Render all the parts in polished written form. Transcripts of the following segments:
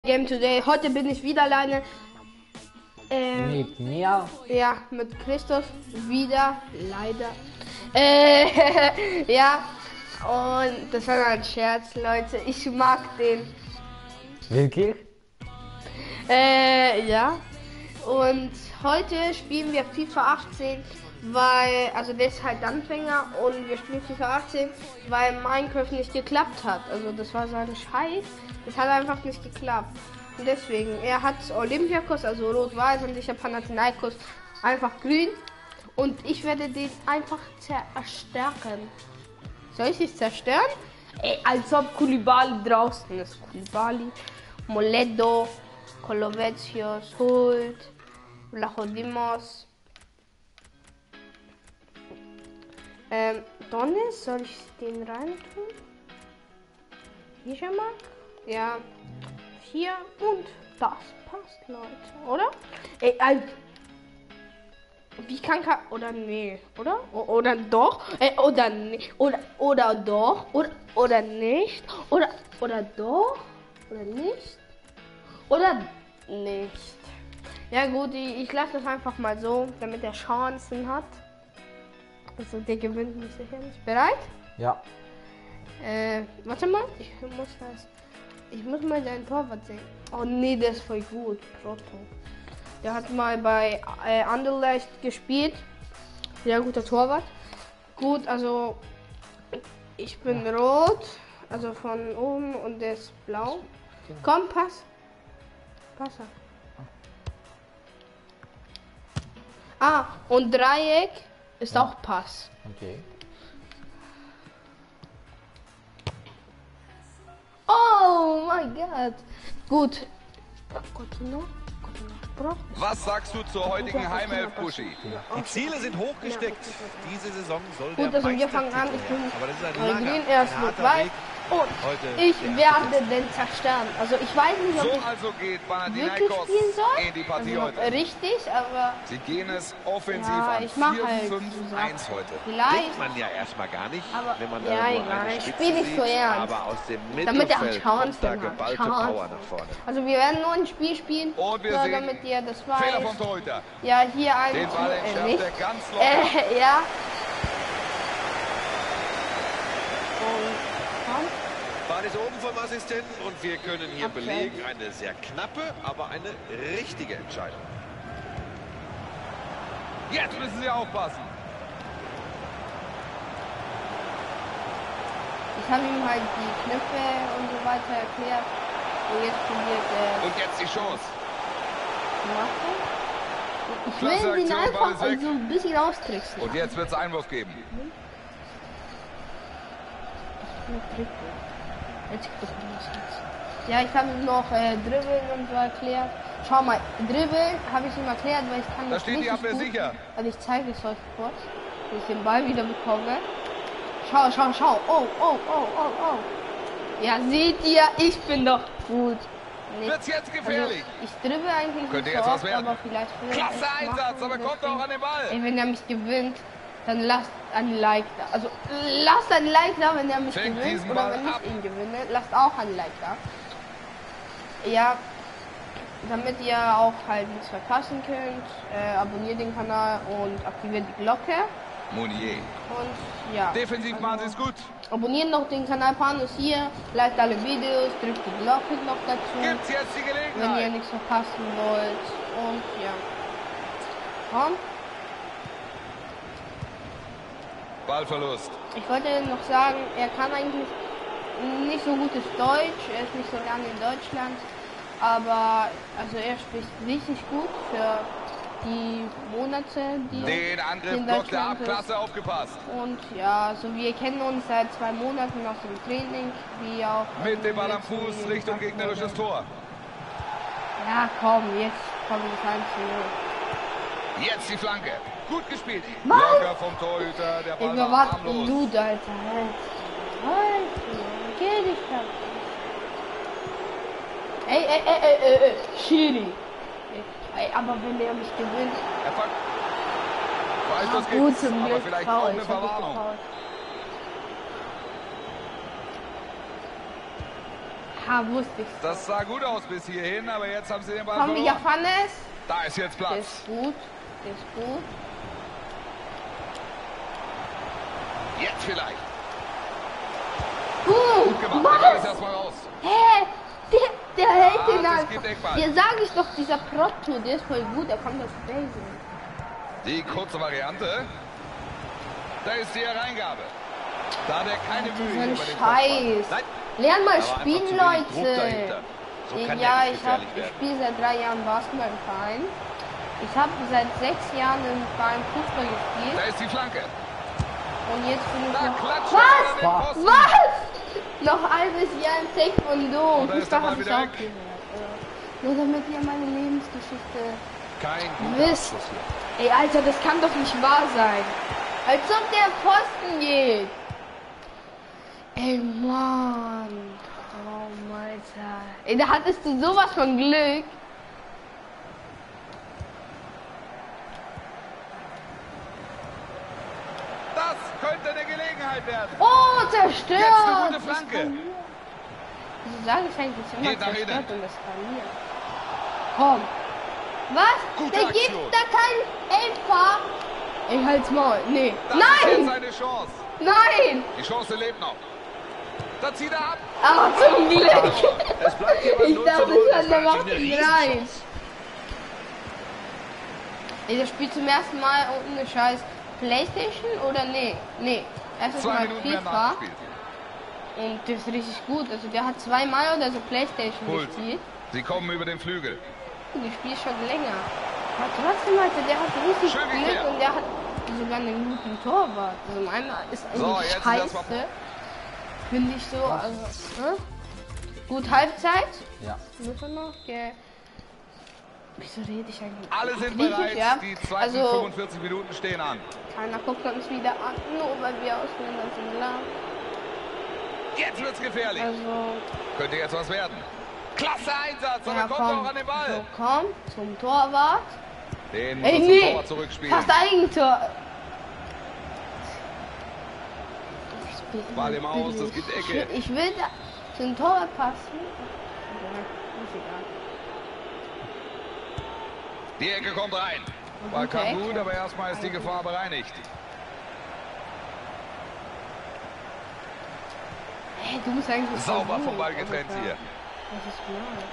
Game Today. Heute bin ich wieder alleine. Mit mir? Ja, mit Christoph wieder, leider. Ja, und das war ein Scherz, Leute. Ich mag den. Wirklich? Ja. Und heute spielen wir FIFA 18, weil, also der ist halt Anfänger und wir spielen FIFA 18, weil Minecraft nicht geklappt hat. Also das war so ein Scheiß. Das hat einfach nicht geklappt. Und deswegen, er hat Olympiakos, also rot-weiß, und ich habe Panathinaikos einfach grün. Und ich werde den einfach zerstörken. Soll ich dich zerstören? Ey, als ob Koulibaly draußen ist. Koulibaly, Moledo, Kolovecios, Hult, Vlachodimos. Donis, soll ich den reintun? Hier schon mal? Ja. Hier und das passt, Leute, oder? Ey, wie kann oder nee, oder? Oder doch? Oder nicht? Oder doch? Oder nicht? Oder doch? Oder nicht? Oder nicht? Ja gut, ich lasse das einfach mal so, damit er Chancen hat. Also der gewinnt mich sicher nicht. Bereit? Ja. Warte mal, ich muss mal deinen Torwart sehen. Oh nee, der ist voll gut. Proto. Der hat mal bei Anderlecht gespielt. Sehr guter Torwart. Gut, also ich bin rot, also von oben, und der ist blau. Komm, pass. Passer. Ah, und Dreieck ist auch Pass. Okay. Oh mein Gott. Gut. Was sagst du zur heutigen Heimelf, Buschi? Die Ziele sind hochgesteckt. Diese Saison soll Gut, der also wir fangen an. Ich bin Aber das ist ein grün, erst harter rot-weiß. Weg. Und Heute ich der werde den zerstören. Also ich weiß nicht, ob So ich also geht wirklich Panathinaikos spielen soll. in die Partie Also heute. richtig, aber Sie gehen es offensiv ja, an. ich mache 4-5-1 halt heute. vielleicht. denkt man ja erstmal gar nicht, Aber wenn man ja, da nur egal, eine ich Spitze spiel nicht so sieht, ernst. aber aus dem Damit er Mittelfeld Chancen kommt da hat. geballte Chancen. Power nach vorne. Also wir werden nur ein Spiel spielen, Und wir nur sehen damit ihr das Fehler weiß. vom Torhüter. Ja, hier ein Den Ball entschärft nicht. er ganz locker. Ja. Und komm. Ball ist oben vom Assistenten und wir können hier Abseits. belegen, eine sehr knappe, aber eine richtige Entscheidung. Jetzt müssen Sie aufpassen. Ich habe ihm halt die Knöpfe und so weiter erklärt. Und jetzt probiert Und jetzt die Chance. zu machen. Ich Klasse will ihn Aktion, Ball einfach ist weg. so ein bisschen austricksen. Und jetzt wird es Einwurf geben. Ja, ich habe ihm noch Dribbeln und so erklärt. Schau mal, Dribbeln habe ich ihm erklärt, weil ich kann Da das steht die richtig Abwehr gut. sicher. Also ich zeige es euch kurz, wie ich den Ball wieder bekomme. Schau. Oh. Ja, seht ihr, ich bin doch gut. Nicht. Wird's jetzt gefährlich? Also, ich dribbel eigentlich Könnte nicht jetzt so was oft, werden. aber vielleicht will Klasse ich es Einsatz, machen, aber kommt auch an den Ball. Ey, wenn er mich gewinnt, dann lasst ein Like da. Also lasst ein Like da, wenn er mich Fängt gewinnt, diesen oder Ball wenn ich ab. ihn gewinne, lasst auch ein Like da. Ja, damit ihr auch halt nichts verpassen könnt, abonniert den Kanal und aktiviert die Glocke. Mounier. Und ja. Defensiv machen Sie es gut. Abonniert noch den Kanal Panus hier, liked alle Videos, drückt die Glocke noch dazu, Gibt's jetzt die wenn ihr Gelegenheit? nichts verpassen wollt. Und ja. Komm. Ballverlust. Ich wollte noch sagen, er kann eigentlich nicht so gutes Deutsch, er ist nicht so lange in Deutschland, aber also er spricht richtig gut für die Monate, die Den er Angriff in blockt er ab. Deutschland ist. Klasse aufgepasst. Und ja, so wir kennen uns seit 2 Monaten aus dem Training, wie auch Mit dem Ball am jetzt Fuß jeden Richtung Tag gegnerisches Tor. Ja, komm, jetzt kommt das 1-0. Jetzt die Flanke. Gut gespielt. Mann! Locker vom Torhüter. Der Ball Junge, war was harmlos. denn du, Alter? Alter, geh dich da. Ey, Schiri. Ey, aber wenn der mich gewinnt. Er fang... Freistoß Gut, gibt's, zum aber Glück vielleicht Foul, auch eine ich hab mich Verwarnung. getraut. Ja, wusste ich. Das sah gut aus bis hierhin, aber jetzt haben sie den Ball Komm, verloren. Japanes. Da ist jetzt Der Platz. ist gut. Der ist gut. Jetzt vielleicht. Gut Gemacht. Der Ball ist was? erstmal raus. Hä? Der hält den das einfach. gibt Eckball. Hier sage ich doch, dieser Protto, der ist voll gut. Der kommt aus Belgien. Die kurze Variante. Da ist die Hereingabe. Da hat er keine Das Mühe ist ein über den Kopfball. Scheiß. Nein, Lern mal da war einfach spielen, zu wenig Druck Leute. dahinter. So kann Ja, der nicht ich gefährlich werden. spiele seit 3 Jahren Basketball im Verein. Ich habe seit 6 Jahren im Verein Fußball Da gespielt. ist die Flanke. Und jetzt bin ich Da noch... klatscht Was? er an den Pfosten. Was? Noch ein halbes Jahr im Taekwondo. Und da ist Fußball der Ball habe ich wieder auch weg. gehört. Nur damit ihr meine Lebensgeschichte Kein guter wisst. Abschluss hier. Ey, Alter, das kann doch nicht wahr sein. Als ob der Pfosten geht. Ey, Mann. Oh, Alter. Ey, da hattest du sowas von Glück. Das könnte eine Gelegenheit werden. Oh, zerstört. Jetzt eine gute Flanke. Wieso sage ich eigentlich immer Geht nach zerstört innen. und eskaliert? Komm. Was? Gute Der Aktion. gibt da kein Elfer. Ey, halt's Maul. Nee. Das ist jetzt Nein. seine Chance. Nein. Die Chance lebt noch. Da zieht er ab. Aber zum Glück. Es bleibt hier bei Ich 0 zu dachte 0. schon, Das der war macht natürlich ihn eine rein. Riesenchance. Ey, der spielt zum ersten Mal irgendeine scheiß Playstation oder nee? Nee. Erstes 2 Mal Minuten mehr FIFA. nachgespielt. Und das ist richtig gut. Also der hat 2 Mal oder so Playstation Puls. gespielt. Sie kommen über den Flügel. Und ich spiele schon länger. Aber trotzdem, Alter, der hat richtig Schön Glück geklärt. und der hat sogar einen guten Torwart. Also meiner ist So, eigentlich jetzt ist scheiße. das mal- Finde ich so. Also, gut, Halbzeit. Ja. Muss er noch? Okay. Wieso rede ich eigentlich? Alle sind Griechisch, bereit. ja? Die zweiten Also, 45 Minuten stehen an. keiner guckt uns wieder an, nur weil wir Ausländer sind. Klar. Jetzt wird's gefährlich. Also, Könnte jetzt was werden. Klasse Einsatz, aber ja, kommt komm. auch an den Ball. So, komm, zum Torwart. Den muss Ey, er zum nee. Torwart zurückspielen. Fast Eigentor. Ball im Aus, das gibt Ecke. Ich will da zum Torwart passen. Ja, ist egal. Die Ecke kommt rein. Ball kam Okay. gut, aber erstmal ist die Gefahr bereinigt. Hey, du musst eigentlich Sauber gut, vom Ball aber getrennt klar. hier. Das ist klar.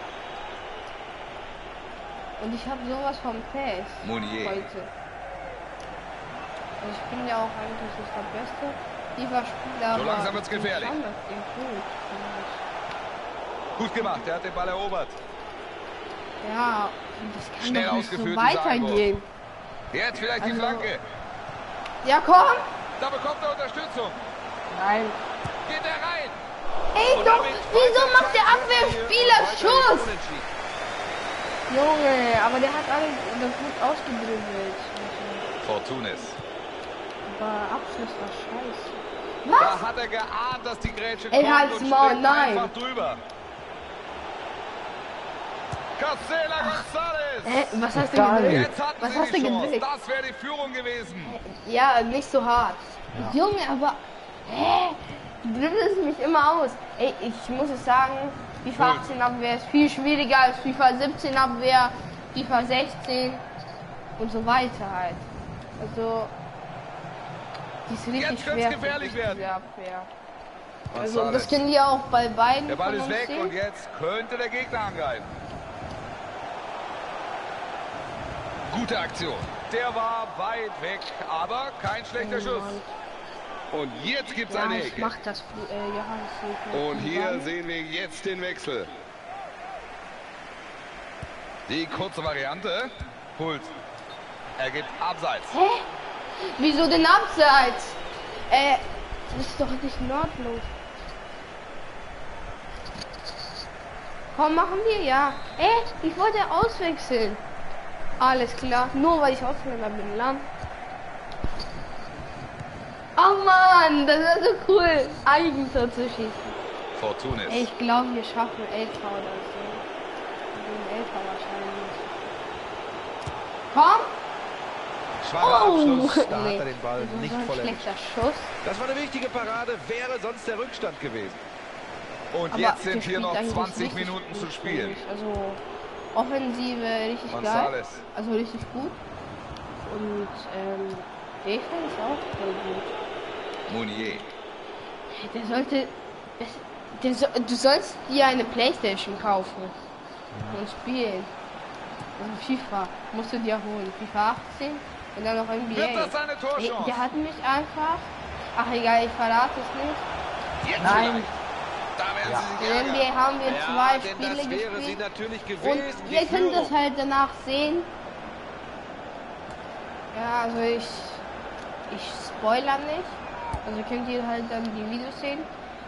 Und ich habe sowas vom Pace Mounier. heute. Also ich bin ja auch eigentlich nicht der beste FIFA-Spieler. So aber langsam wird's gefährlich. ich kann das Ding gut. Gut gemacht, er hat den Ball erobert. Ja, und das kann Schnell doch nicht so ausgeführt, dieser weitergehen. Jetzt vielleicht die Also- Flanke. Ja, komm! Da bekommt er Unterstützung. Nein. Geht er rein. Ey, Und doch, damit wieso weiter macht der Chance Abwehrspieler für Schuss? Unentschieden. Junge, aber der hat alles das gut ausgedribbelt. Fortunis. Aber Abschluss war scheiße. Da Was? hat er geahnt, dass die Grätsche Ey, kommt halt's und Maul, springt nein. einfach drüber. Casela González. Was hast du Gar gedrückt? Jetzt hatten Was sie hast die du Chance. gedrückt? Das wäre die Führung gewesen. Ja, nicht so hart. Junge, aber. Hä? Du dribbelst mich immer aus. Ey, ich muss es sagen, FIFA 18 Abwehr ist viel schwieriger als FIFA 17 Abwehr, FIFA 16 und so weiter halt. Also. Die ist richtig Jetzt könnte es schwer. gefährlich für mich, werden. diese Abwehr. Also, González. das können die auch bei beiden. Der Ball von ist uns weg sehen. und jetzt könnte der Gegner angreifen. Gute Aktion. Der war weit weg, aber kein schlechter Schuss. Und jetzt gibt es Ja, eine ich Ecke. mach das. Ja, ich sehe Und hier sehen wir jetzt den Wechsel. Die kurze Variante. Puls. Er gibt Abseits. Hä? Wieso denn Abseits? Das ist doch nicht in Ordnung. Komm, machen wir, ja. Ich wollte auswechseln. Alles klar, nur weil ich Ausländer bin, Land. Oh Mann, das ist so cool, Eigentor zu schießen. Fortunis. Ich glaube, wir schaffen Elfer oder so. Den Elfer wahrscheinlich. Komm! Schwacher Oh! Abschluss, da Nee, hat er den Ball das nicht war ein voll erwischt. schlechter Schuss. Das war eine wichtige Parade, wäre sonst der Rückstand gewesen. Und Aber jetzt der sind hier spielt noch eigentlich 20 richtig Minuten gut, zu spielen. finde ich. Also Offensive richtig geil. González. Also richtig gut. Und Defense auch voll gut. Mounier. Der sollte. Du sollst dir eine Playstation kaufen und spielen. Also FIFA musst du dir holen. FIFA 18 und dann noch NBA. Wird das eine Torchance? Der hat mich einfach. Ach egal, ich verrate es nicht. Jetzt Nein. vielleicht. Da werden Ja. sie sich In ärgern. NBA haben wir Ja, zwei denn Spiele das wäre sie gespielt. natürlich Und gewesen. ihr die könnt das Führung. halt danach sehen. Ja, also ich spoiler nicht. Also könnt ihr halt dann die Videos sehen.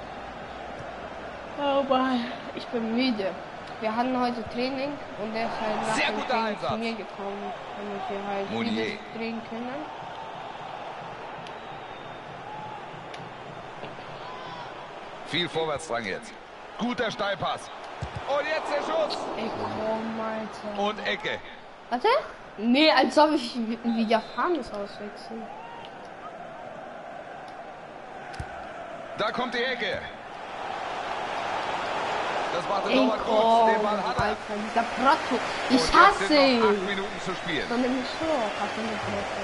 Aber ich bin müde. Wir hatten heute Training und der ist halt nach Sehr dem guter Training zu Einsatz. mir gekommen, damit wir halt Mounier. Videos drehen können. Viel Vorwärtsdrang jetzt. Guter Steilpass. Und jetzt der Schuss. Ey, komm, Alter. Und Ecke. Warte? Nee, als ob ich wie Japanes auswechseln. Da kommt die Ecke. Das macht der Ey, Torwart gut. komm, Den Ball hat er. Alter, dieser Protto. Und Ich jetzt hasse sind noch 8 ihn. Minuten zu spielen. So nämlich so. Ach, so eine Protto.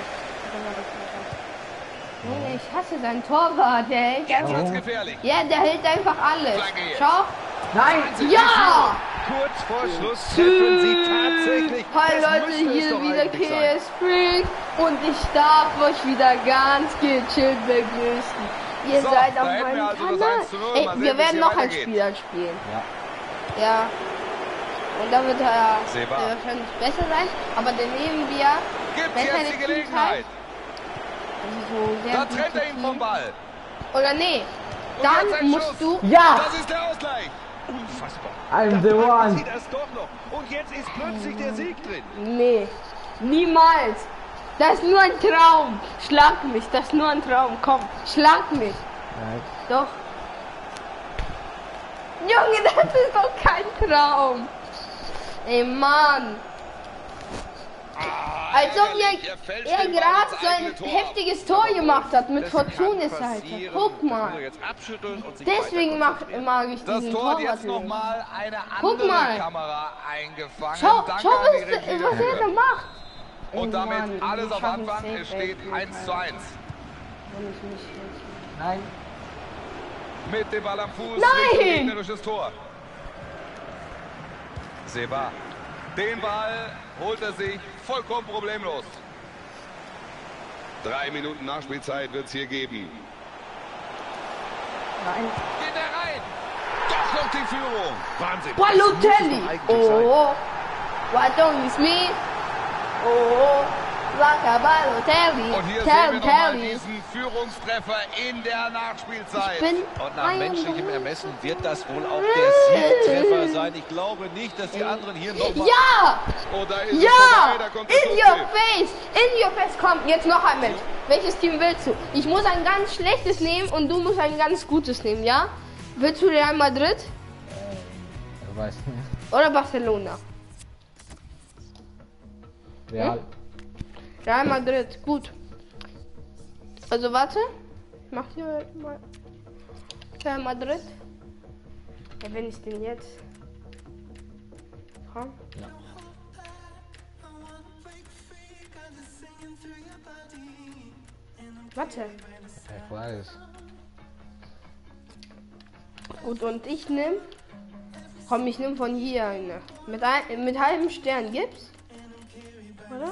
Junge, ich hasse seinen Torwart. Der hält Jetzt einfach. wird's gefährlich. Ja, der hält einfach alles. Flanke jetzt. Schau. Nein! Ja! Kurz vor Schluss treffen sie tatsächlich. Hi Das Leute, müsste es hier doch wieder eigentlich sein. KS Freak und ich darf euch wieder ganz gechillt begrüßen. Ihr So, seid da auf hätten wir meinem also das Kanal. 1:0. Ey, Mal sehen, wir wie es werden hier noch ein weitergeht. Spiel spielen. Ja. Ja. Und da wird er Seba. wahrscheinlich besser sein, aber dann nehmen wir Gibt's besser jetzt die Teamzeit. Gelegenheit. Also so sehr Da gute trennt er ihn vom Team. Ball. Oder nee, Und jetzt ein dann musst Schuss. du... Ja! Das ist der Ausgleich. Unfassbar. I'm the Da packen one. sie das doch noch. Und jetzt ist plötzlich der Sieg drin. Nee, niemals. Das ist nur ein Traum. Schlag mich, das ist nur ein Traum. Komm, schlag mich. Nein. Doch. Junge, das ist doch kein Traum. Ey, Mann. Als ob ärgerlich. Er fälscht er den Ball gerade ins so ein eigene Tor. heftiges Tor gemacht hat mit Das Fortunis kann Seite. passieren. Guck Das muss er mal. jetzt abschütteln und sich Deswegen weiter konzentrieren. mag ich Das diesen Tor hat Torwart jetzt nicht. nochmal eine Guck andere mal. Kamera eingefangen. Schau, Danke schau, an die was er da Regie. macht. Ey, Und damit Mann, alles wir auf schaffen Anfang. safe Es steht Elfmeter, 1:1. Alter. Wenn ich mich jetzt- Nein. Mit dem Ball am Fuß. Nein! Richtung gegnerisches Tor. Seba. Den Ball holt er sich vollkommen problemlos. 3 Minuten Nachspielzeit wird es hier geben. Nein. Geht er rein? Doch noch die Führung. Wahnsinn. Balotelli. Das muss es doch eigentlich sein. Oh, what don't Smith? Oh, Saka Balotelli. Und hier sehen wir nochmal Terry. diesen Führungstreffer in der Nachspielzeit. Ich bin Und nach ein- menschlichem Ermessen wird das wohl auch der Siegtreffer sein. Ich glaube nicht, dass die anderen hier nochmal... Ja! Oh, da ist es Ja! vorbei, da kommt der In your Schlusspfiff. face! In your face! Komm, jetzt noch ein Match. Welches Team willst du? Ich muss ein ganz schlechtes nehmen und du musst ein ganz gutes nehmen, ja? Willst du Real Madrid Ich weiß nicht. oder Barcelona? Real. Real Madrid, gut. Also warte. Mach hier mal Real Madrid. Ja, wenn ich den jetzt. Komm. Ja. Warte. Ich weiß. Gut, und ich nehme. Komm, ich nehme von hier eine. Mit halbem Stern gibt's? Oder?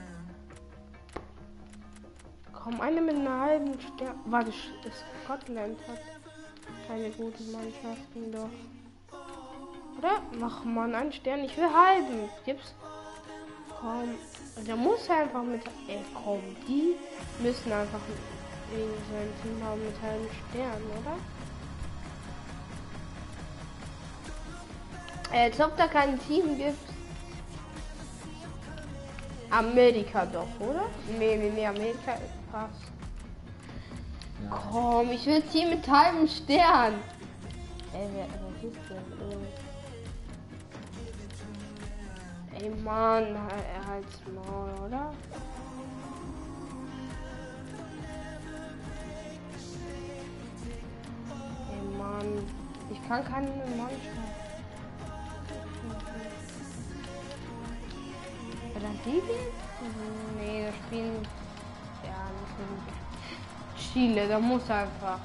Komm, eine mit einer halben Stern. Warte, das Scotland hat keine guten Mannschaften doch. Oder? Mach mal einen Stern. Ich will halben. Gibt's? Komm. Der muss einfach mit. Ey, komm. Die müssen einfach irgendwie so ein Team haben mit halben Stern, oder? Als ob da kein Team gibt. Amerika doch, oder? Nee, Amerika passt. Ja. Komm, ich will Team mit halbem Stern. Was ist denn? Ey, Mann, er halt's Maul, oder? Ey, Mann, ich Ich kann keine Mannschaft. Brasilien? Nee, das spielen. Ja, nicht Chile, da muss einfach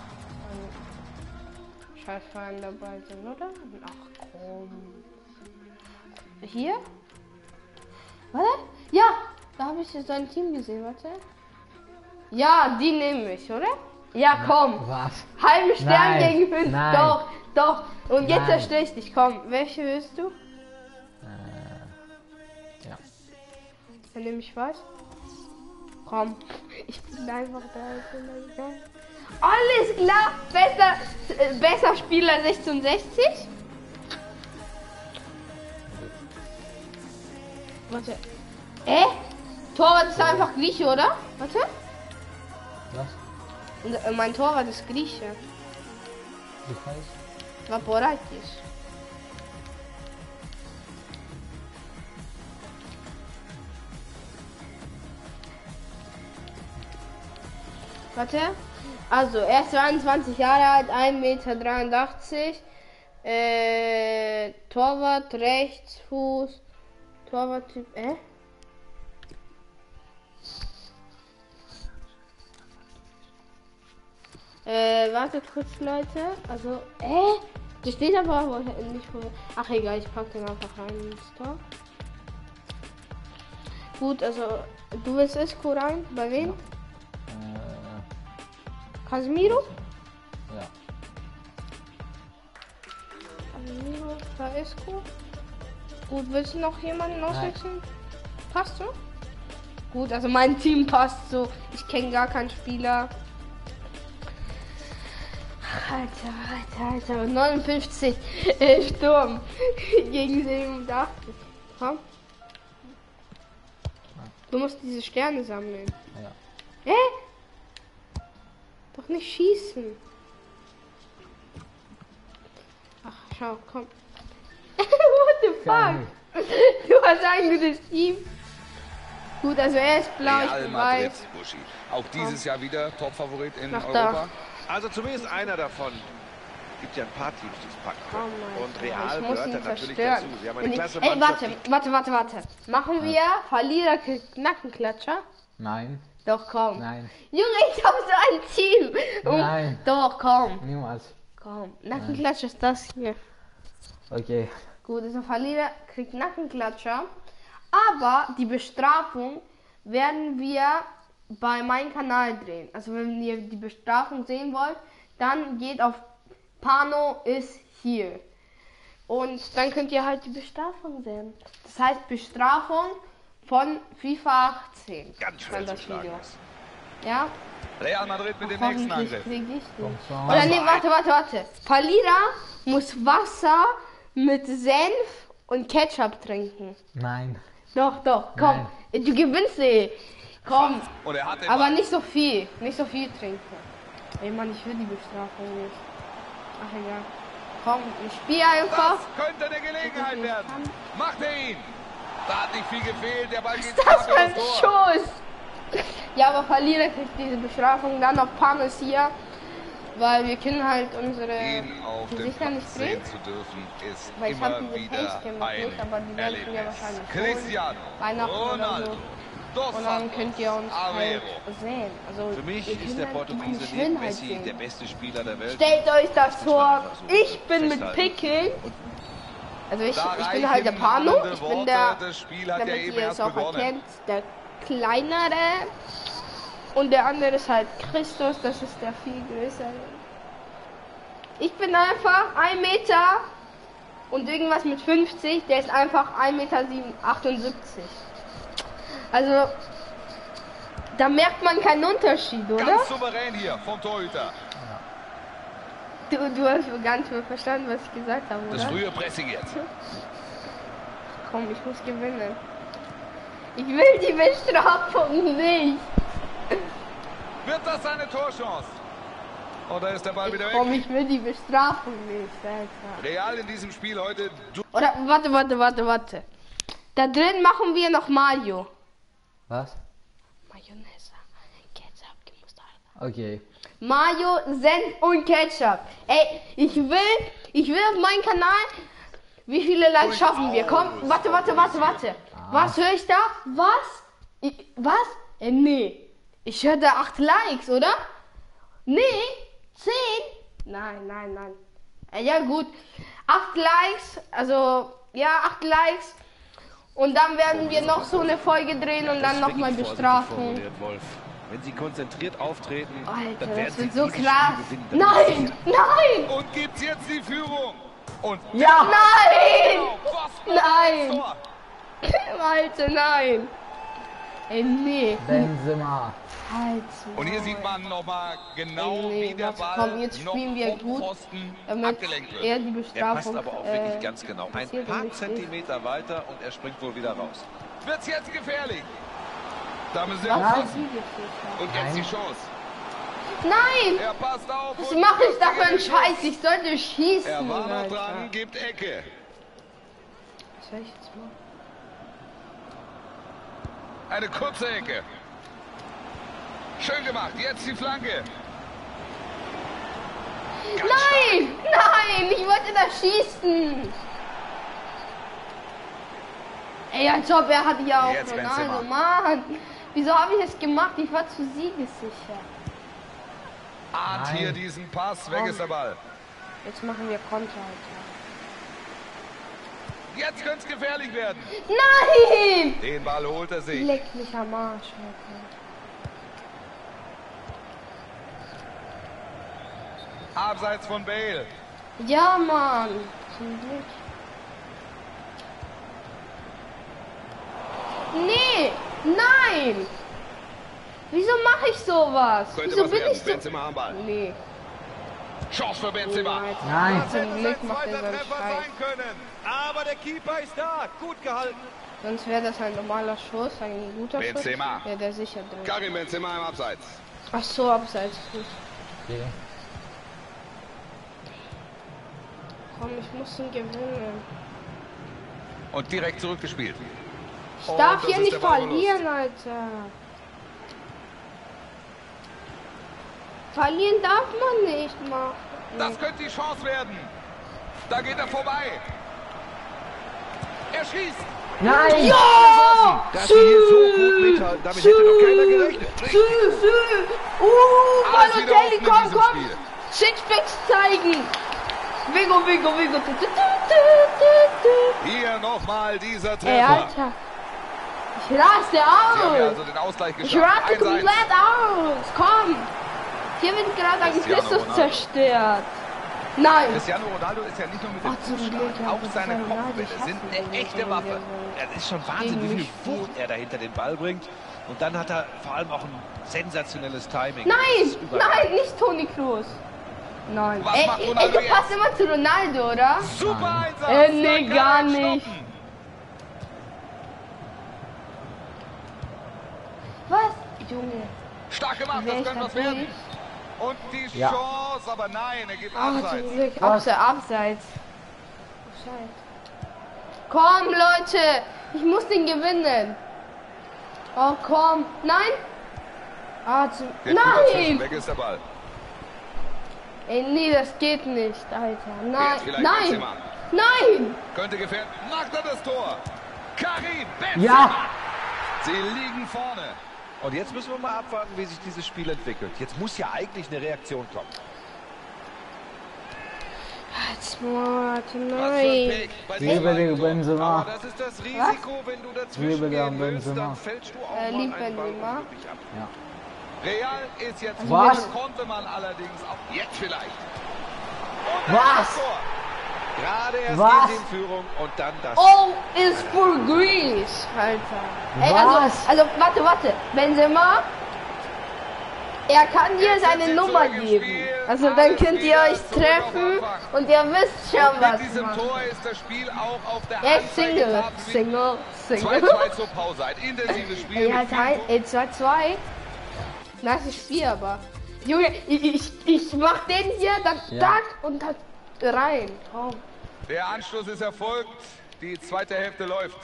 ein Scheißverein dabei sein, oder? Ach komm. Hier? Warte? Ja! Da habe ich so ein Team gesehen, warte. Ja, die nehme ich, oder? Ja, komm. Was? Halben Stern Nein, gegen 5. nein. Doch, doch. Und jetzt Nein. zerstöre ich dich. Komm, welche willst du? Ja. Wenn du mich weißt. Komm. Ich bin einfach da. Alles klar. Besser Spieler 66. Warte. Torwart ist einfach Grieche, oder? Warte. Was? Und, mein Torwart ist Grieche. Wie heißt? Vaporaitis. Warte. Also, er ist 22 Jahre alt, 1,83 Meter. Torwart, Rechtsfuß. Torwarttyp, wartet kurz, Leute. Also, das steht aber nicht vor. Ach, egal, ich pack den einfach rein ins Tor. Gut, also, du willst Isco rein? Bei wem? Casemiro? Ja. Casemiro, da Isco. Gut, willst du noch jemanden auswechseln? Passt so? Gut, also mein Team passt so. Ich kenne gar keinen Spieler. Alter. 59 Sturm gegen 87. Komm. Du musst diese Sterne sammeln. Ja. Doch nicht schießen. Ach, schau, komm. What the fuck? Du hast ein gutes Team. Gut, also er ist blau, ich Real bin Madrid, weiß. Buschi. Auch dieses Jahr wieder Topfavorit in Nach da. Europa. Also zumindest einer davon. Gibt ja ein paar Teams, die es packen Oh können. mein Und Gott, Real ich muss gehört ihn dann natürlich zerstören. dazu. Sie haben eine Und klasse ey, Mannschaft. warte. Machen wir Verlierer kriegt Nackenklatscher? Nein. Doch, komm. Nein. Junge, ich hab so ein Team. Nein. Doch, komm. Niemals. Komm. Nackenklatscher ist das hier. Okay. Gut, also Verlierer kriegt Nackenklatscher. Aber die Bestrafung werden wir bei meinem Kanal drehen. Also wenn ihr die Bestrafung sehen wollt, dann geht auf Pano ist hier. Und dann könnt ihr halt die Bestrafung sehen. Das heißt Bestrafung von FIFA 18. Ganz schwer das zu schlagen Video. ist. Ja? Real Madrid mit dem nächsten Hoffentlich Angriff. krieg ich den. Komm schon. Oder nee, warte. Verlierer muss Wasser mit Senf und Ketchup trinken. Nein. Doch, komm. Du gewinnst sie. Komm. Und er hat den Aber Ball. nicht so viel. Nicht so viel trinken. Ey Mann, ich will die Bestrafung nicht. Ach egal. Komm, ich spiele einfach. Das könnte eine Gelegenheit werden. Macht er ihn. Da hat nicht viel gefehlt. Der Ball geht Das knapp war ein ins Tor. Schuss. Ja, aber Verlierer kriegt diese Bestrafung dann auf Panos hier. Weil wir können halt unsere Ihn auf dem Gesichter nicht Platz drehen. sehen zu dürfen, ist Weil ich habe immer diese wieder Facecam noch ein nicht, aber die werden wir Erlebnis. wahrscheinlich Cristiano Weihnachten oder Ronaldo. so. Dos Und dann Santos könnt ihr uns halt Aveiro. sehen. Also Für mich ihr ist könnt der halt Portugiese meine neben Schönheit Messi sehen. der beste Spieler der Welt. Stellt euch das Muss man vor, einfach so ich bin mit festhalten. Pickeln. Also ich Da bin halt der reichen Pano, mahnende ich bin Worte. der, Das Spiel hat ja damit eben ihr es erst auch begonnen. erkennt, der kleinere. Und der andere ist halt Christus, das ist der viel größere. Ich bin einfach 1 Meter und irgendwas mit 50, der ist einfach 1,78 Meter. Also, da merkt man keinen Unterschied, oder? Ganz souverän hier vom Torhüter. Du hast gar nicht mehr verstanden, was ich gesagt habe, Das oder? frühe Pressing jetzt. Komm, ich muss gewinnen. Ich will die Bestrafung nicht. Wird das seine Torchance? Oder ist der Ball wieder Komm, weg? ich will die Bestrafung nicht, Alter. Real in diesem Spiel heute. Oder, warte. Da drin machen wir noch Mayo. Was? Mayonnaise, Ketchup, Mustard. Okay. Mayo, Senf und Ketchup. Ey, ich will Ich will auf meinen Kanal. Wie viele Likes schaffen wir? Komm, warte. Was höre ich da? Was? Was? Nee. Ich höre da 8 Likes, oder? Nee. 10? Nein. Ja gut. 8 Likes. Also, ja, 8 Likes. Und dann werden wir noch so eine Folge drehen und dann nochmal bestrafen. Wenn sie konzentriert auftreten, Alter, dann werden das sie wird so dieses krass. Spiel gewinnen. Nein! Und gibt jetzt die Führung. Und Ja! Nein! was für ein Nein! Tor. Alter, nein! Ey, nee. Benzema. Halt's Und hier Maul. sieht man nochmal genau, Nee, wie der warte, Ball komm, jetzt noch spielen wir vom gut, Pfosten damit abgelenkt wird. er die Er passt Bestrafung aber auch wirklich ganz genau. Ein passiert paar und nicht Zentimeter weiter und er springt wohl wieder raus. Wird's jetzt gefährlich? Da müssen sie Was aufpassen. passiert jetzt? Und jetzt die Chance. Nein! Er passt auf. Was und mache ich da für einen Schuss. Scheiß? Ich sollte schießen. Er war noch Alter. dran, gibt Ecke. Was soll ich jetzt machen? Eine kurze Ecke. Schön gemacht. Jetzt die Flanke. Nein! Ich wollte da schießen! Ey, als ob er hat ja auch Jetzt Ronaldo, Benzema. Mann! Wieso habe ich es gemacht? Ich war zu siegessicher. Ahnt Nein. hier diesen Pass. Weg ist der Ball. Jetzt machen wir Konter, Alter. Jetzt könnte es gefährlich werden. Nein! Den Ball holt er sich. Leck mich am Arsch, Alter. Abseits von Bale. Ja, Mann! Zum Glück. Nee! Nein! Wieso mache ich sowas? Könnte Wieso was bin werden. ich so... Benzema am Ball. Nee. Chance für Benzema. Nein. Das hätte Zum sein Glück macht er zweiter seinen Treffer Scheiß. sein können. Aber der Keeper ist da. Gut gehalten. Sonst wäre das ein normaler Schuss, ein guter Benzema. Schuss. Wäre der sicher drin. Karim Benzema im Abseits. Ach so, abseits. Gut. Okay. Komm, ich muss ihn gewinnen. Und direkt zurückgespielt. Ich Und darf das hier ist nicht der Ballverlust. verlieren, Alter. Verlieren darf man nicht machen. Das könnte die Chance werden. Da geht er vorbei. Er schießt. Nein! Ja! Dass sie hier so gut mithalten, damit hätte doch keiner gerechnet. Richtig gut. Alles wieder Balotelli, offen in komm, diesem komm! Spiel. Sixpacks zeigen! Vigo. Hier nochmal dieser Ey, Treffer. Alter. Ich raste Sie haben ja aus! also den Ausgleich Ich geschafft. raste 1-1. komplett aus! Komm! Hier wird gerade ein Cristiano Christus Ronaldo. zerstört. Nein! Cristiano Ronaldo ist ja nicht nur mit dem Ach, zum Fuß Glück, stark, ja, auch das seine ist ja Kopfbälle Ronaldo, sind ich hasse eine den, echte wenn Waffe. der so Ja, das ist schon Wahnsinn, wie viel Gegen mich Wucht er dahinter den Ball bringt. Und dann hat er vor allem auch ein sensationelles Timing. Das Nein! ist überragend. Nein, nicht Toni Kroos! Nein. Was macht Ronaldo du passt immer zu Ronaldo, oder? Super Einsatz. Nee, Da kann gar er nicht. stoppen. Was? Junge. Stark gemacht, Wer das ist könnte was da werden. durch? Und die Ja. Chance, aber nein, er geht Ah, abseits. zum Glück. Was? Abseits. Komm, Leute. Ich muss den gewinnen. Oh, komm. Nein? Ah, Geht gut dazwischen, nein! weg ist der Ball. Ey, nee, das geht nicht, Alter. Nein, Jetzt vielleicht nein, Benzema. nein! Könnte gefährden. Macht er das Tor. Karim Benzema. Ja! Sie liegen vorne. Und jetzt müssen wir mal abwarten, wie sich dieses Spiel entwickelt. Jetzt muss ja eigentlich eine Reaktion kommen. Jetzt, Warte, Was für ein nein. Pick bei Liebe diesem dir, Eigentor. Benzema. Aber das ist das Risiko, wenn du Liebe dazwischen dir, gehen willst, Benzema. dann fälschst du auch mal Lieb einen Ball Benzema. unglücklich ab. Ja. Real ist jetzt Was? vorne, konnte man allerdings auch jetzt vielleicht. Und Was? das Tor. Gerade erst Was? gehen sie in Führung und dann das. All is for Greece, Alter. Ey, Was? also, warte. Benzema, er kann dir Jetzt sind seine sie Nummer zurück im geben. Spiel. Also dann Alles könnt ihr wieder euch zurück treffen auf Anfang. und ihr wisst schon, Mit was diesem macht. Tor ist das Spiel auch auf der Er ist Single. Anzeigetafel. Single. 2-2 zur Pause. Ein intensives Spiel. Ey, mit halt, viel halt, Druck. ey, 2-2. Nice Spiel, aber. Junge, ich mach den hier, dann Ja. tack und dann rein. Komm. Der Anschluss ist erfolgt. Die zweite Hälfte läuft.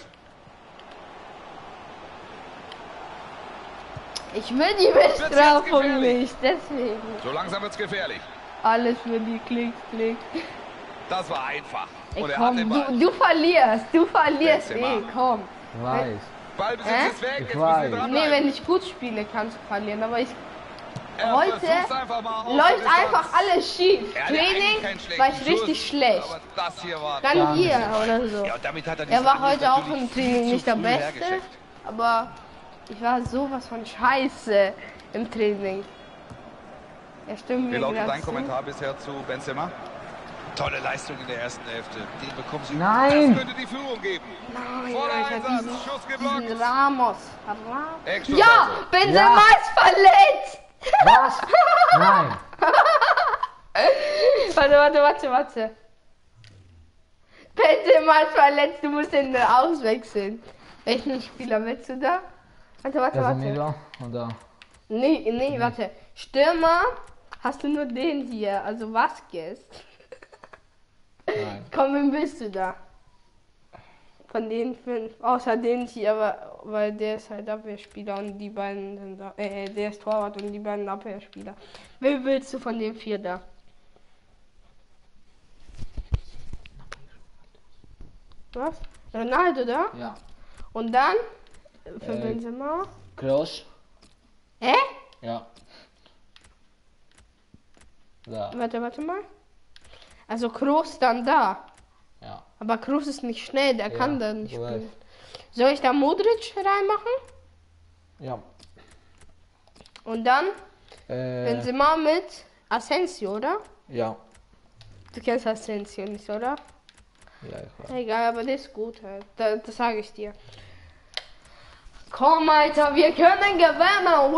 Ich will die Bestrafung nicht, deswegen. So langsam wird's gefährlich. Alles für die Klicks. Das war einfach. Ey, Und er hat den komm, Ball. du verlierst, Benzema. komm. Ich weiß. Ballbesitz ist weg, Ich jetzt müssen weiß. wir Nee, dranbleiben. wenn ich gut spiele, kannst du verlieren, aber Er heute versucht's einfach mal aus läuft der einfach Distanz. alles schief. Er hatte eigentlich keinen Training schlechten war ich richtig Schuss, schlecht. Aber das hier war Dann hier oder so. Ja, und damit hat er Er diesen war Angriff heute auch natürlich im viel Training zu nicht der früh Beste, hergeschickt. aber ich war sowas von scheiße im Training. Ja, stimmt. Wie mir lautet grad dein zu. Kommentar bisher zu Benzema? Tolle Leistung in der ersten Hälfte. Den bekommen sie. Das Nein! könnte die Führung geben. Nein, Voller Alter, Einsatz, Schuss geblockt. diesen Ramos. Eckschuss Ja, also. Benzema ist verletzt. Was? Nein! Warte. Benzema ist verletzt, du musst ihn auswechseln. Welchen Spieler willst du da? Warte. Casemiro oder? Nee, warte. Stürmer hast du nur den hier, also Vasquez. Nein. Komm, wen bist du da? Von den 5, außer den hier, aber, weil der ist halt Abwehrspieler und die beiden sind da, der ist Torwart und die beiden Abwehrspieler. Wen willst du von den 4 da? Was? Ronaldo da? Ja. Und dann? Für Benzema? Kroos? Hä? Ja. Da. Warte mal. Also Kroos dann da. Ja. Aber Kroos ist nicht schnell, der kann da du nicht weißt. spielen. Soll ich da Modric reinmachen? Ja. Und dann Benzema mit Asensio, oder? Ja. Du kennst Asensio nicht, oder? Ja, ich weiß. Egal, aber der ist gut halt. Das sage ich dir. Komm, Alter, wir können gewinnen.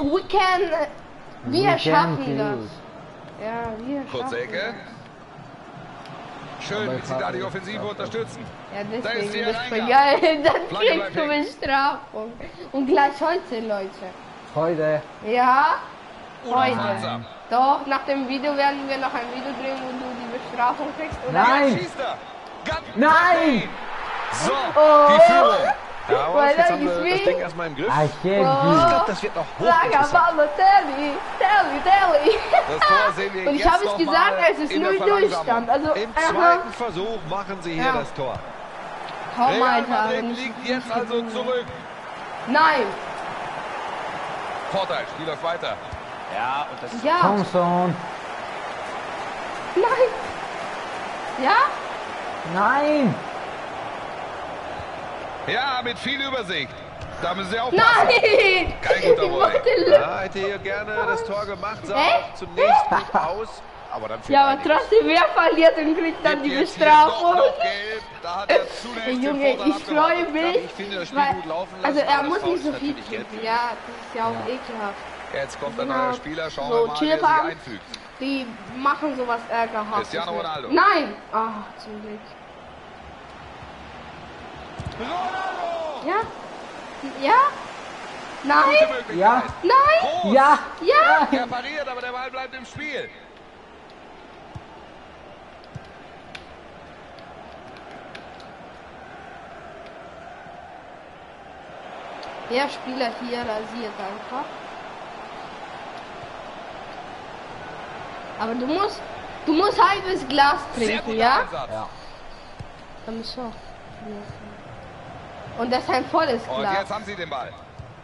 Wir schaffen das. Ja, wir Kurze schaffen Ecke. Schön, wie sie da die Offensive unterstützen. Ja, Da ist deswegen, sie das ist reingegangen. geil. Dann Flanke kriegst bleibt du hängen. Bestrafung. Und gleich heute, Leute. Heute. Ja, heute. Unaufhaltsam. Doch, nach dem Video werden wir noch ein Video drehen, wo du die Bestrafung kriegst. Oder? Nein! Jetzt schießt er. Ganz Nein! So, Oh. die Führung. Ja, aber Weil jetzt er haben wir das gespielt. Ding erstmal im Griff. I Ich can't glaube, das wird noch Lager, hochinteressant. Mama, Telly. Das Tor sehen wir Und ich jetzt habe es noch gesagt, mal als es in der 0-0 Verlangsamung. stand. Also, Im zweiten Versuch machen sie hier Ja. das Tor. komm, Real Alter. Madrid wenn ich- liegt jetzt also zurück. Nein. Vorteil, Spiel läuft weiter. Ja, und das ist Ja. Thompson. Nein. Ja? Nein! Ja, mit viel Übersicht. Da müssen sie aufpassen. Nein. Kein guter Ich Volley. wollte ja, hätte hier gerne das Tor gemacht, sah Echt? auch zunächst gut aus, aber dann fehlt Ja, aber einiges. trotzdem, wer verliert und kriegt dann die Jetzt hier doch Bestrafung? noch gelb. Da hat er zunächst Ey, den Junge, Vorteil ich abgemacht. freue mich. Ich finde, das Spiel Weil, gut laufen lassen. also er aber das muss Foul nicht so ist viel natürlich gelb. kippen. Ja, das ist ja auch ekelhaft. Jetzt kommt ein Genau. neuer Spieler. Schauen So, wir mal, wie er sich Chilpan. einfügt. Die machen sowas ärgerhaft. Cristiano Ronaldo. Nein! Ach, zum Glück. Ronaldo! Ja? Ja? Nein! Gute Möglichkeit. Ja. Nein! Groß. Ja! Ja! Er pariert, aber der Ball bleibt im Spiel. Der Spieler hier rasiert einfach. Aber du musst halbes Glas Sehr trinken, guter ja? Einsatz. Ja. Dann ist so. Und das ist ein volles Und Glas. jetzt haben sie den Ball.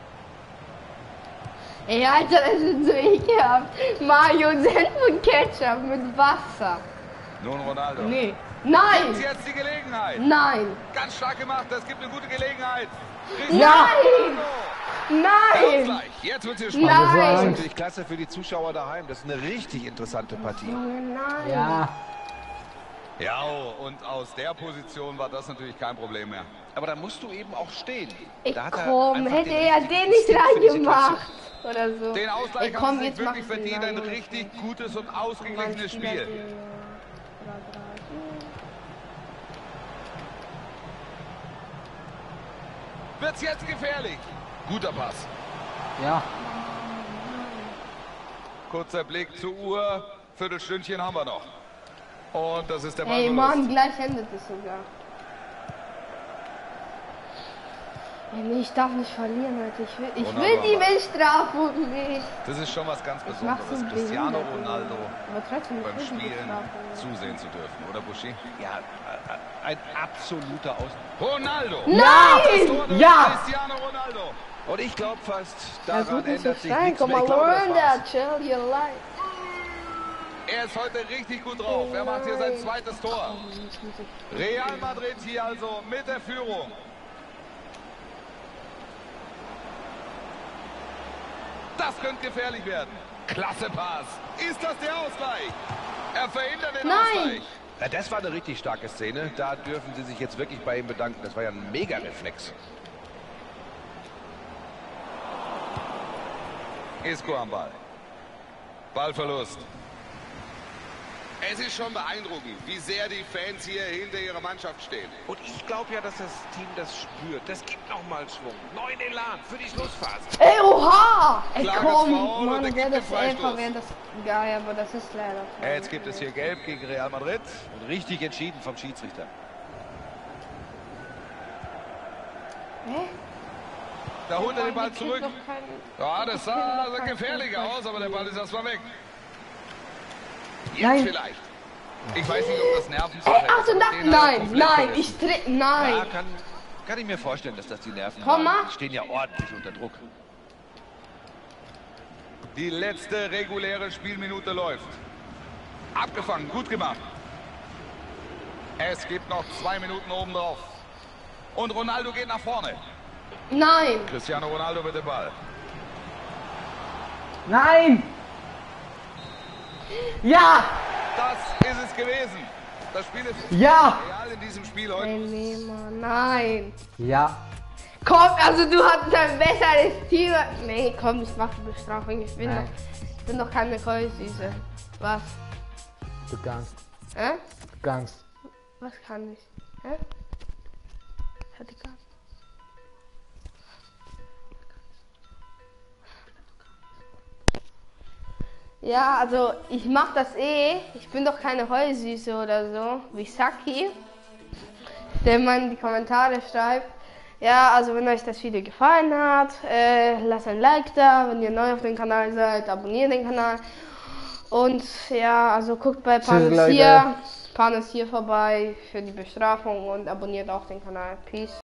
Ey, Alter, das ist so ekelhaft. Mayo, Senf und Ketchup mit Wasser. Nun Ronaldo. Nee. Ist Nein! jetzt die Gelegenheit. Nein! Ganz stark gemacht. Das gibt eine gute Gelegenheit. Nein! Der Nein! Ausgleich. Jetzt wird es spannend. Das ist Nein! natürlich klasse für die Zuschauer daheim. Das ist eine richtig interessante Partie. Nein! Ja. Ja, und aus der Position war das natürlich kein Problem mehr. Aber da musst du eben auch stehen. Ey, Da hat er komm, einfach hätte den er richtigen den nicht Instinkt für die reingemacht. Situation. Oder so. Den Ausgleich Ey, komm, haben sie jetzt sich wirklich machen sie verdient. Ein lange. richtig gutes und ausgeglichenes Spieler, Spiel. Wird's jetzt gefährlich? Guter Pass. Ja. Kurzer Blick zur Uhr. Viertelstündchen haben wir noch. Und das ist der Ey, Ballverlust. Mann, gleich endet es sogar. Nee, ich darf nicht verlieren, Leute. Ich Ronaldo will die aber. Weltstrafung nicht. Das ist schon was ganz Ich mach so Besonderes, Cristiano behindert, Ronaldo aber trotzdem beim will ich die Spielen Bestrafung. zusehen zu dürfen, oder Buschi? Ja, ein absoluter Außen. Ronaldo! Nein! Tor durch Ja! Cristiano Ronaldo! Und ich glaube fast, Das daran wird nicht so ändert sich sein. nichts Komm mehr. mal, Ich glaube, das Miranda, war's. chill your life. Er ist heute richtig gut drauf. Er macht hier sein zweites Tor. Real Madrid hier also mit der Führung. Das könnte gefährlich werden. Klasse Pass. Ist das der Ausgleich? Er verhindert den Nein. Ausgleich. Ja, das war eine richtig starke Szene. Da dürfen Sie sich jetzt wirklich bei ihm bedanken. Das war ja ein Mega-Reflex. Isco am Ball. Ballverlust. Es ist schon beeindruckend, wie sehr die Fans hier hinter ihrer Mannschaft stehen. Und ich glaube ja, dass das Team das spürt. Das gibt nochmal Schwung. Neuen Elan für die Schlussphase. Ey, oha! Ey, Klares komm! Foul und er Mann, gibt wäre den das Freistoß. einfach, wäre das geil, aber das ist leider. Jetzt gibt es hier Gelb gegen Real Madrid. Und richtig entschieden vom Schiedsrichter. Hä? Da holt er den Ball Die kriegt zurück. doch keinen- Ja, das sah gefährlich aus, aber der Ball ist erstmal weg. Jetzt vielleicht. Ich weiß nicht, ob das Nervensache ist. Ach so, aber den hat er nein, komplett nein, vergessen. ich tritt, nein. Ja, kann ich mir vorstellen, dass das die Nerven Komm waren. mal. Die stehen ja ordentlich unter Druck. Die letzte reguläre Spielminute läuft. Abgefangen, gut gemacht. Es gibt noch 2 Minuten obendrauf. Und Ronaldo geht nach vorne. Nein. Cristiano Ronaldo mit dem Ball. Nein! Ja! Das ist es gewesen. Das Spiel ist Ja! real in diesem Spiel Ey, heute. nee, Mann, nein. Ja! Komm, also du hattest ein besseres Team. Nee, komm, ich mach die Bestrafung. Ich Nein. bin doch keine Keulsüße. Was? Du kannst. Hä? Du kannst. Was kann ich? Hä? Hat die Karte? Ja, also ich mach das eh. Ich bin doch keine Heulsüße oder so, wie Saki, der mal in die Kommentare schreibt. Ja, also wenn euch das Video gefallen hat, lasst ein Like da. Wenn ihr neu auf dem Kanal seid, abonniert den Kanal. Und ja, also guckt bei Tschüss, Leute. Panis hier vorbei für die Bestrafung und abonniert auch den Kanal. Peace.